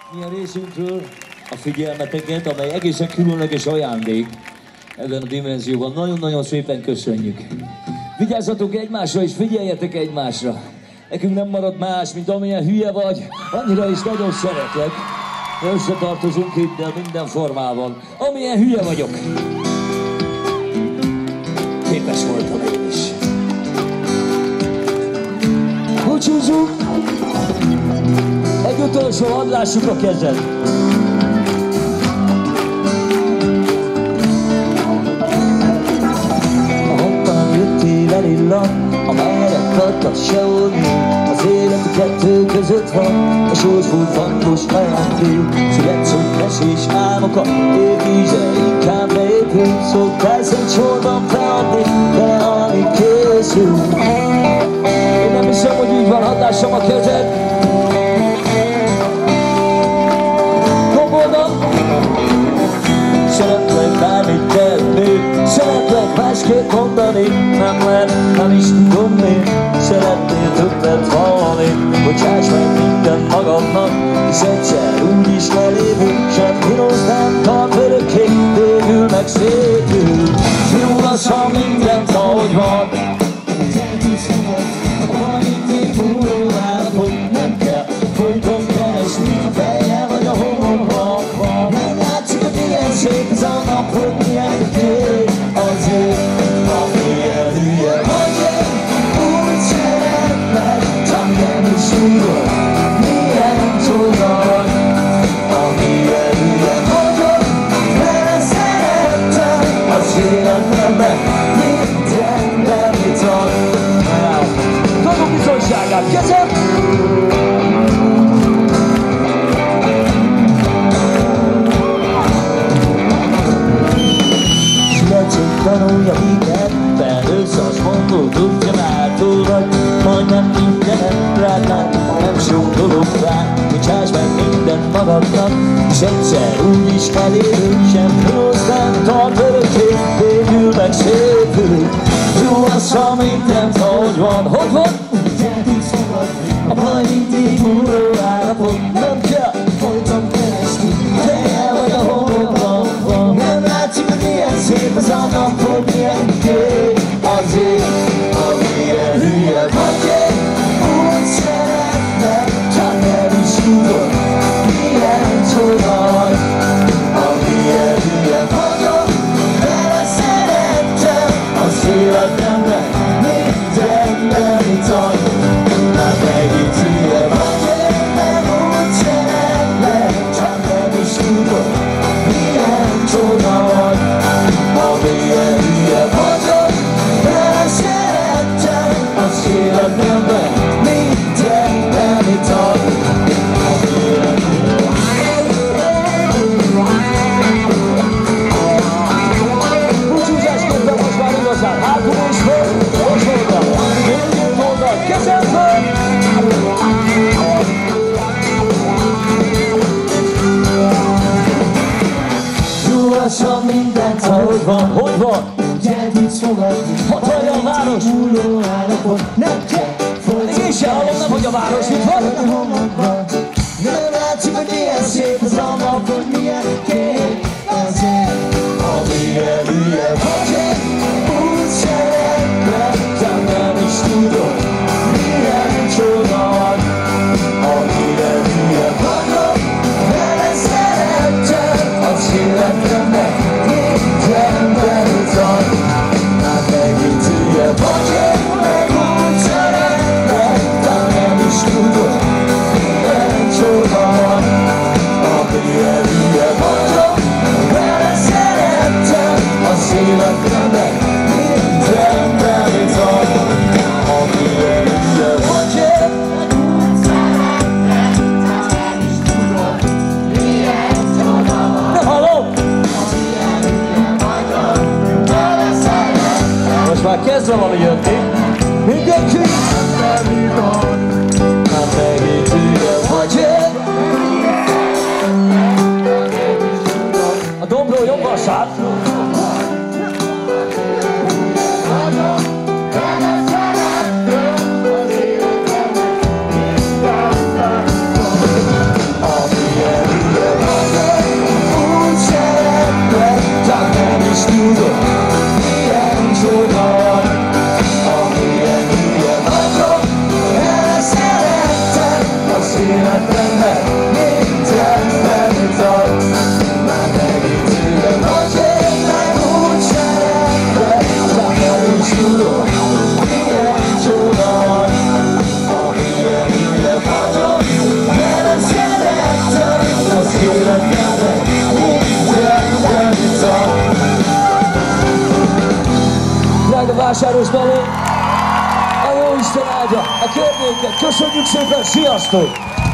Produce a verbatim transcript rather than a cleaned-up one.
Milyen részünkről a figyelmeteket, amely egészen különleges ajándék ebben a dimenzióban. Nagyon-nagyon szépen köszönjük. Vigyázzatok egymásra és figyeljetek egymásra. Nekünk nem marad más, mint amilyen hülye vagy, annyira is nagyon szeretlek. Összetartozunk itt, de minden formában. Amilyen hülye vagyok. Képes voltam én is. Búcsúzzunk! Egy utolsó adlássuk a kezed. Ahonnan jöttél elillan, amelyre kattat sehol nincs. Az élet a kettő között van, a sorsból fangos ajándék. Születsz, hogy mesés álmokat, érvízre inkább beépül. Szoktál szent sorban feladni, belehalni készül. Én nem hiszem, hogy így van, hatásom a kezed. Szeretlek bármit tenni, szeretlek másképp mondani. Nem lehet, nem is tudom miért. Szeretnél többet hallani. Bocsáss meg mindent magadnak, hisz egyszer úgy is elévül. Semmi rossz nem tart örökké, végül meg szépül. Jó az, ha mindent ahogy van. Nem kell folyton keresni, a fejjel vagy a homlokban van. Nem látszik, hogy milyen szép ez a nap, hogy milyen kék az ég. Amilyen hülye vagy én, úgy szeretlek, csak nem is tudod, milyen csoda vagy. Amilyen hülye vagyok, vele szerettem az életemben, mindenben mit ad. Dolgok bizonyságát, kezem! Születszünk tanulja mindenben, összas mondó tudja már túl vagy. Majdnem mindenet rád már, nem sok dolog vár. Bocsáss meg mindent magadnak, és egyszer úgy is elérül. Semmi rossz nem tart örökké, végül meg szépül. Jó az, ha mindent ahogy van, hogy van? A baj mindig múló állapot, nem kell folyton keresni, fejjel vagy a homlokban van. Nem látszik, hogy milyen szép az a nap, hogy milyen kék az ég. Amilyen hülye vagy én, úgy szeretlek, csak nem is tudod, milyen csoda vagy. Amilyen hülye vagyok, vele szerettem az életemben, mindenben mit ad. Hát megint hülye vagy én, nem úgy szeretlek, csak nem is tudod, milyen csoda vagy. Amilyen hülye vagyok, vele szerettem az életemben, mindenben mit ad. Amilyen hülye búcsúzás közben most már igazán hátul is föl, most voltam, mindig mondod, kezem föl! Jó az, ha mindent ahogy van, hogy van? Gyere tudsz fogadni, hatalja a város! Múló állapot, nem kell folyton. Én se hallom, nem, hogy a város mit van? Nem látszik, hogy milyen szép az a nap, hogy milyen kék az ég. Amilyen hülye vagy én, úgy szeretlek, csak nem is tudod, milyen csoda vagy. Amilyen hülye vagyok, vele szerettem az életemben, mindenben mit ad. Hát megint hülye vagy én, meg úgy szeretlek, csak nem is tudod, milyen csoda vagy. Amilyen hülye vagyok, vele szerettem az életemben, mindenben mit ad. Amilyen hülye vagy én, nem hallom! Most már kezd valami jönni. Mindenki! Hát megint hülye vagy én. A dombról jobban sát. Amilyen Mészáros Balé, a Jóisten áldja a környéket. Köszönjük szépen, sziasztok!